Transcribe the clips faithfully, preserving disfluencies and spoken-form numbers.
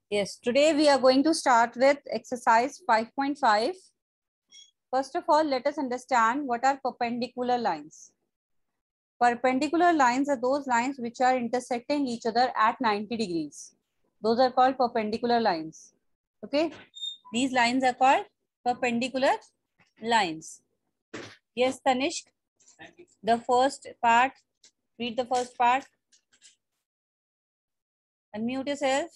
Yes, today we are going to start with exercise five point five. First of all, let us understand what are perpendicular lines. Perpendicular lines are those lines which are intersecting each other at ninety degrees. Those are called perpendicular lines. Okay, these lines are called perpendicular lines. Yes, Tanishq, the first part, read the first part. Unmute yourself.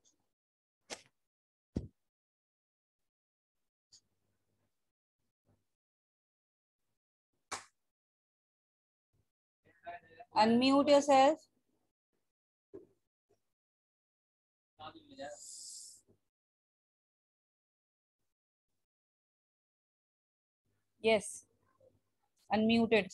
Unmute yourself. Yes, unmuted.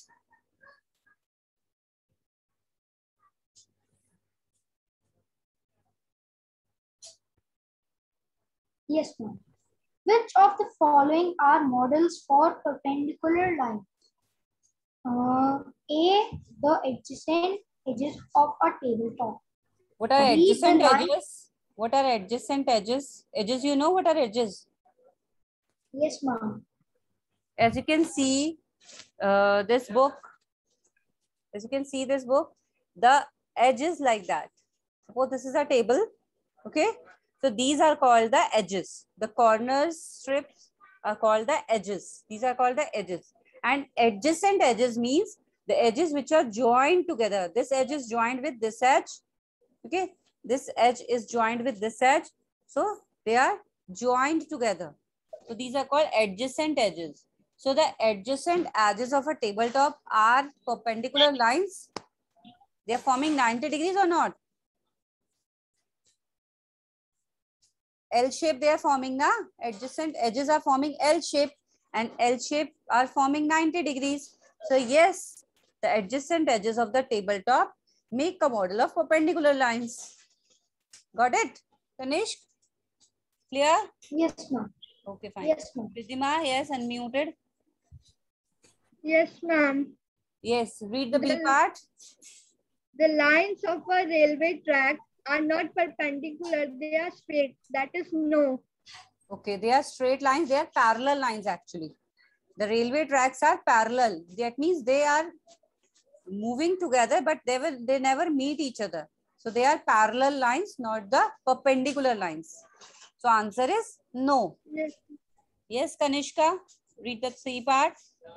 Yes, ma'am. Which of the following are models for perpendicular lines? Uh, A, the adjacent edges of a tabletop. What are B, adjacent the line- edges? What are adjacent edges? Edges, you know what are edges? Yes, ma'am. As you can see, uh, this book, as you can see this book, the edges like that. Suppose this is a table, okay? So these are called the edges. The corners strips are called the edges. These are called the edges. And adjacent edges means the edges which are joined together. This edge is joined with this edge. Okay, this edge is joined with this edge, so they are joined together. So these are called adjacent edges. So the adjacent edges of a tabletop are perpendicular lines. They are forming ninety degrees or not? L shape they are forming now. Adjacent edges are forming L shape and L shape are forming ninety degrees. So yes, the adjacent edges of the tabletop make a model of perpendicular lines. Got it, Tanishq? Clear? Yes, ma'am. Okay, fine. Yes, ma'am. Pridima, yes, unmuted. Yes, ma'am. Yes, read the B The- part. The lines of a railway track are not perpendicular, they are straight. That is no. Okay, they are straight lines. They are parallel lines actually. The railway tracks are parallel. That means they are moving together, but they will they never meet each other. So they are parallel lines, not the perpendicular lines. So answer is no. Yes, Yes, Kanishka, read the C part.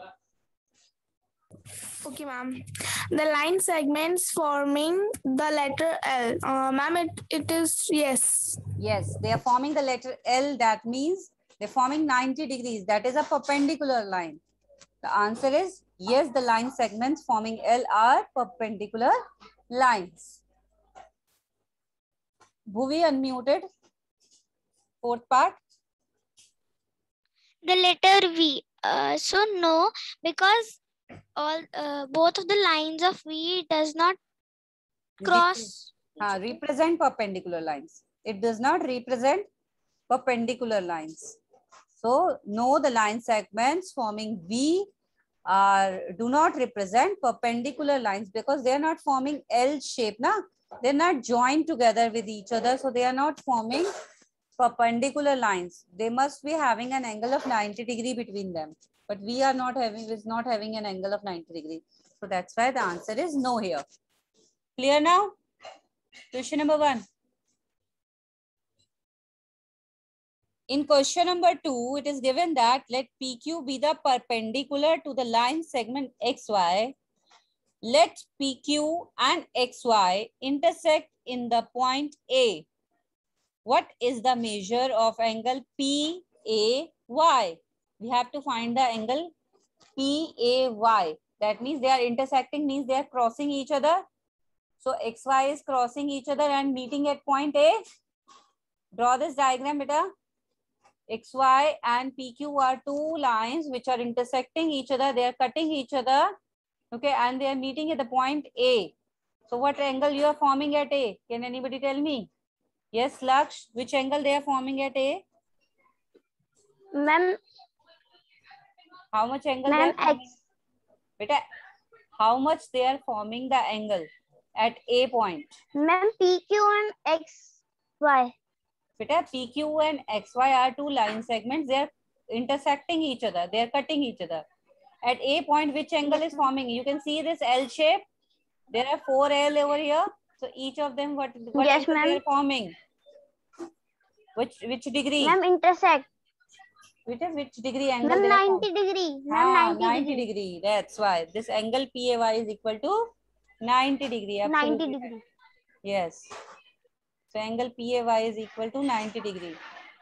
Okay, ma'am. The line segments forming the letter L. Uh, ma'am, it, it is yes. Yes, they are forming the letter L. That means they're forming ninety degrees. That is a perpendicular line. The answer is yes, the line segments forming L are perpendicular lines. Bhuvi unmuted. Fourth part. The letter V. Uh, so no, because all uh, both of the lines of V does not cross. Uh, represent perpendicular lines. It does not represent perpendicular lines. So no, the line segments forming V are do not represent perpendicular lines because they are not forming L shape. Na? They're not joined together with each other. So they are not forming perpendicular lines. They must be having an angle of ninety degree between them. But we are not having, is not having an angle of ninety degree. So that's why the answer is no here. Clear now? Question number one. In question number two, it is given that let P Q be the perpendicular to the line segment X Y. Let P Q and X Y intersect in the point A. What is the measure of angle P A Y? We have to find the angle P A Y. That means they are intersecting, means they are crossing each other. So X Y is crossing each other and meeting at point A. Draw this diagram, beta. X Y and P Q are two lines which are intersecting each other. They are cutting each other. Okay, and they are meeting at the point A. So what angle you are forming at A? Can anybody tell me? Yes, Laksh, which angle they are forming at A? Ma'am, How much angle they ma'am, are forming? Beta, how much they are forming the angle at A point? ma'am, P Q and X Y. Beta, P Q and X Y are two line segments. They are intersecting each other. They are cutting each other. At A point, which angle is forming? You can see this L shape. There are four L over here. So each of them, what, what Yes, angle they ma'am. are forming? Which which degree? Ma'am, intersect. Which which degree angle Ma'am, they are ninety forming? degree. Ma'am, Ah, ninety, ninety degree. degree. That's why this angle P A Y is equal to ninety degree. Absolutely. ninety degree. Yes. So angle P A Y is equal to ninety degree.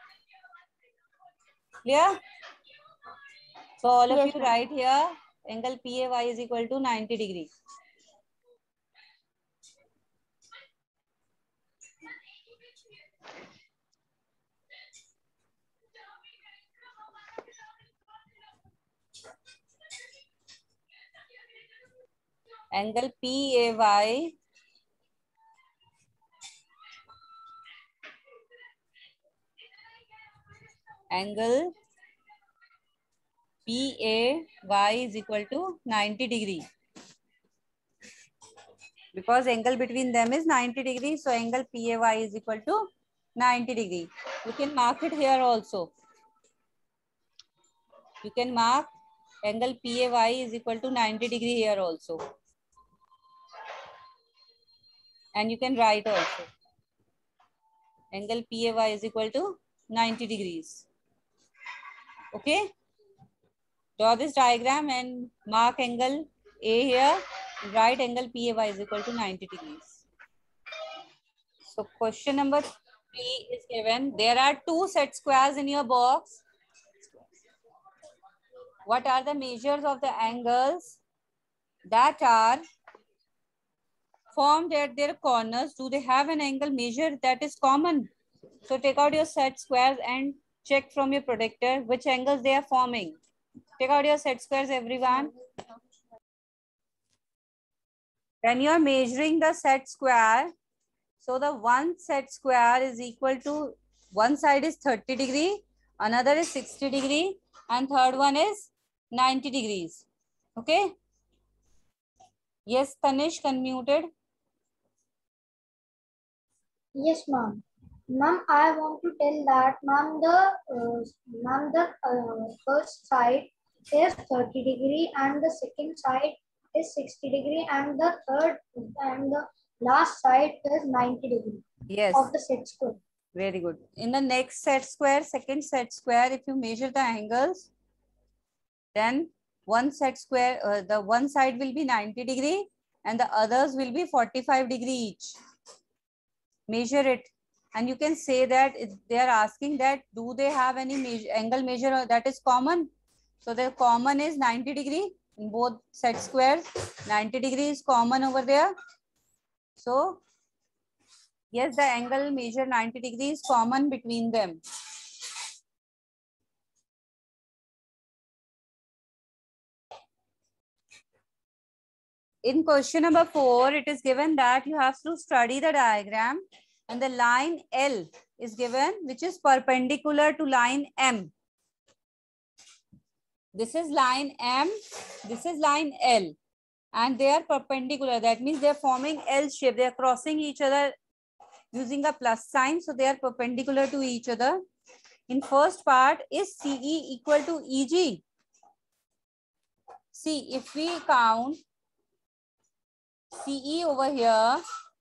Clear? So all of Yes, you ma'am. write here angle P A Y is equal to ninety degree. Angle P A Y angle P A Y is equal to ninety degree. Because angle between them is ninety degree, so angle P A Y is equal to ninety degree. You can mark it here also. You can mark angle P A Y is equal to ninety degree here also. And you can write also. Angle P A Y is equal to ninety degrees. Okay. Draw this diagram and mark angle A here. Right angle P A Y is equal to ninety degrees. So question number three is given. There are two set squares in your box. What are the measures of the angles that are formed at their corners? Do they have an angle measure that is common? So take out your set squares and check from your predictor which angles they are forming. Take out your set squares, everyone. When you are measuring the set square, so the one set square is equal to, one side is thirty degree, another is sixty degree, and third one is ninety degrees. Okay. Yes, Tanish, unmuted. Yes, ma'am. Ma'am, I want to tell that, ma'am, the uh, ma'am, the uh, first side is thirty degree and the second side is sixty degree and the third and the last side is ninety degree. Yes. Of the set square. Very good. In the next set square, second set square, if you measure the angles, then one set square, uh, the one side will be ninety degree and the others will be forty-five degree each. Measure it. And you can say that they are asking that, do they have any measure, angle measure that is common? So the common is ninety degree in both set squares. ninety degree is common over there. So yes, the angle measure ninety degree is common between them. In question number four, it is given that you have to study the diagram and the line L is given, which is perpendicular to line M. This is line M, this is line L, and they are perpendicular. That means they are forming L shape. They are crossing each other using a plus sign. So they are perpendicular to each other. In first part, is C E equal to E G? See, if we count C E over here,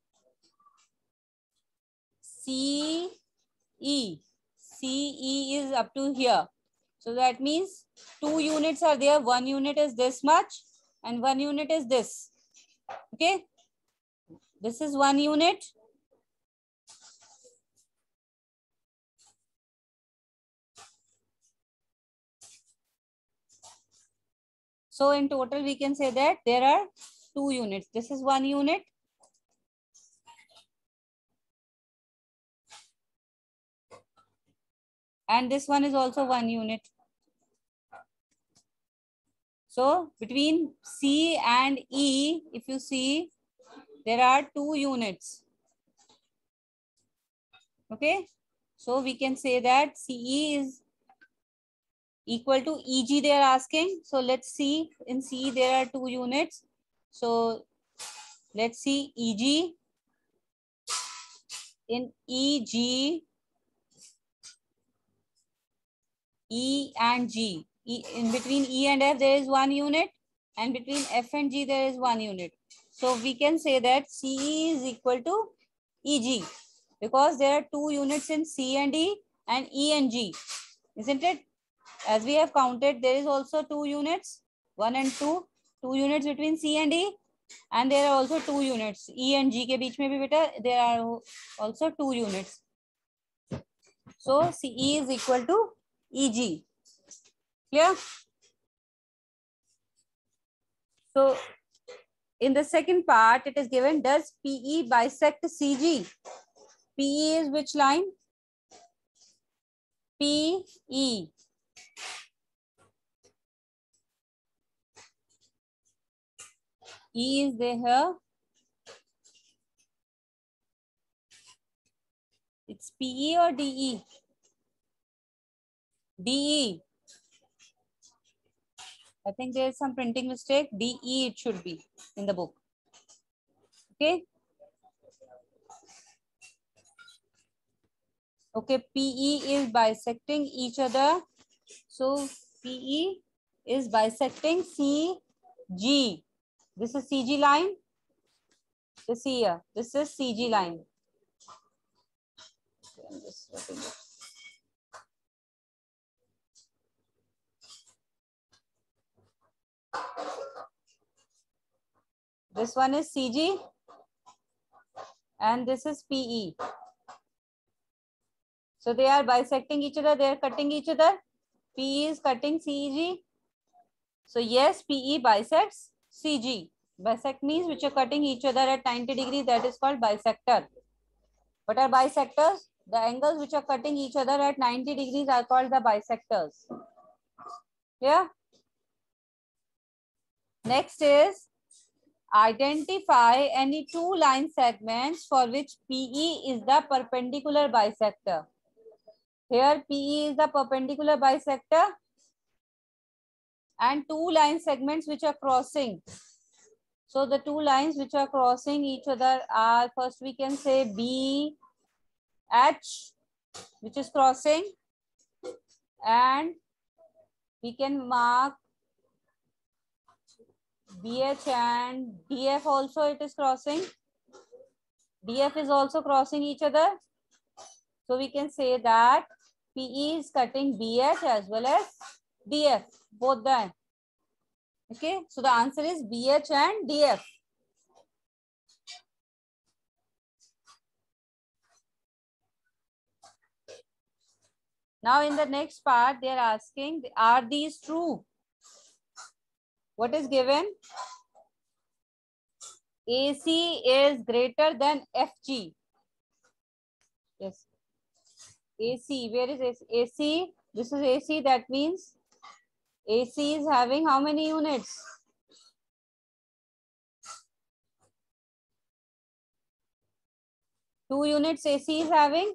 C E, C E is up to here. So that means two units are there. One unit is this much and one unit is this. Okay. This is one unit. So in total, we can say that there are two units. This is one unit. And this one is also one unit. So between C and E, if you see, there are two units. Okay. So we can say that C E is equal to E G they are asking. So let's see, in C there are two units. So let's see E G. In E G, E and G. E, in between E and F, there is one unit, and between F and G, there is one unit. So we can say that C E is equal to E G because there are two units in C and E and E and G, isn't it? As we have counted, there is also two units, one and two, two units between C and E, and there are also two units E and G के बीच में भी बेटा there are also two units. So C E is equal to E G. Clear? So in the second part, it is given, does P E bisect C G? P E is which line? P E. E is there here. It's P E or D E? D E. I think there is some printing mistake. D E it should be in the book. Okay. Okay, P E is bisecting each other. So P E is bisecting C G. This is C G line. This here. This is C G line. I'm just writing it. This one is C G and this is P E. So they are bisecting each other, they are cutting each other. P E is cutting C G. So yes, P E bisects C G. Bisect means which are cutting each other at ninety degrees, that is called bisector. What are bisectors? The angles which are cutting each other at ninety degrees are called the bisectors. Clear? Next is identify any two line segments for which P E is the perpendicular bisector. Here P E is the perpendicular bisector and two line segments which are crossing. So the two lines which are crossing each other are, first we can say B H, which is crossing, and we can mark B H and D F also, it is crossing. D F is also crossing each other. So we can say that P E is cutting B H as well as D F, both them. Okay, so the answer is B H and D F. Now in the next part, they are asking, are these true? What is given? A C is greater than F G. Yes. A C, where is A C? This is A C, that means A C is having how many units? Two units A C is having.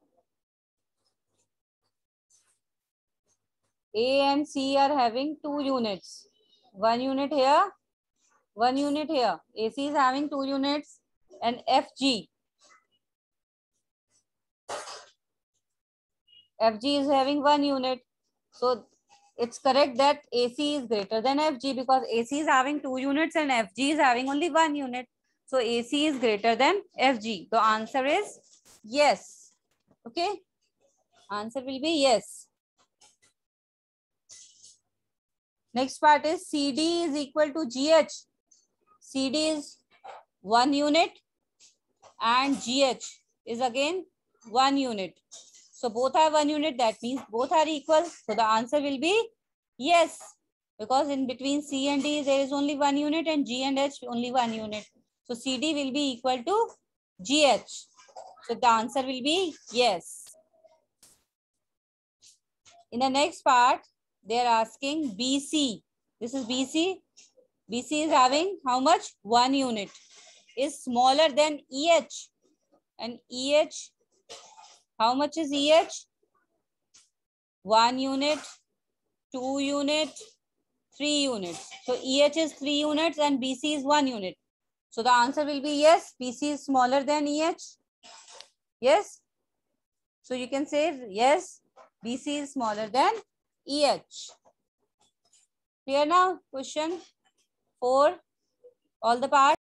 A and C are having two units. One unit here, one unit here. A C is having two units and F G. F G is having one unit. So it's correct that A C is greater than F G because A C is having two units and F G is having only one unit. So A C is greater than F G. The answer is yes. Okay. Answer will be yes. Next part is C D is equal to G H. C D is one unit and G H is again one unit. So both are one unit, that means both are equal. So the answer will be yes, because in between C and D there is only one unit and G and H only one unit. So C D will be equal to G H. So the answer will be yes. In the next part, they are asking B C. This is B C. B C is having how much? One unit. Is smaller than E H. And E H, how much is E H? One unit, two unit, three units. So E H is three units and B C is one unit. So the answer will be yes, B C is smaller than E H. Yes. So you can say yes, B C is smaller than E H. Clear now? Question four. All the parts.